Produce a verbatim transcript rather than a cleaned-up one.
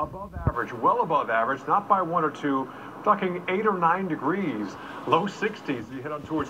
above average, well above average, not by one or two. Talking eight or nine degrees, low sixties. You head on towards